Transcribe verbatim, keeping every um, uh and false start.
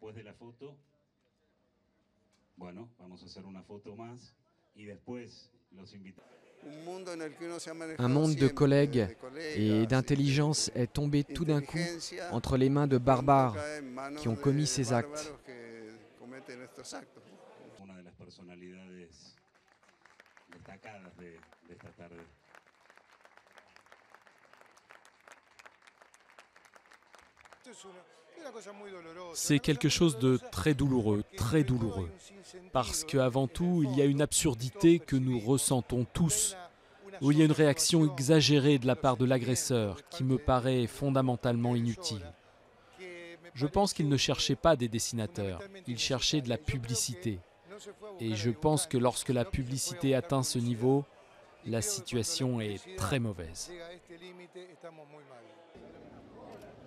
después de la foto, bueno, vamos a hacer una foto más y después los invitamos. Un monde de collègues et d'intelligence est tombé tout d'un coup entre les mains de barbares qui ont commis ces actes. Una de las personalidades destacadas de, de esta tarde. C'est quelque chose de très douloureux, très douloureux. Parce qu'avant tout, il y a une absurdité que nous ressentons tous, où il y a une réaction exagérée de la part de l'agresseur qui me paraît fondamentalement inutile. Je pense qu'il ne cherchait pas des dessinateurs, il cherchait de la publicité. Et je pense que lorsque la publicité atteint ce niveau, la situation est très mauvaise.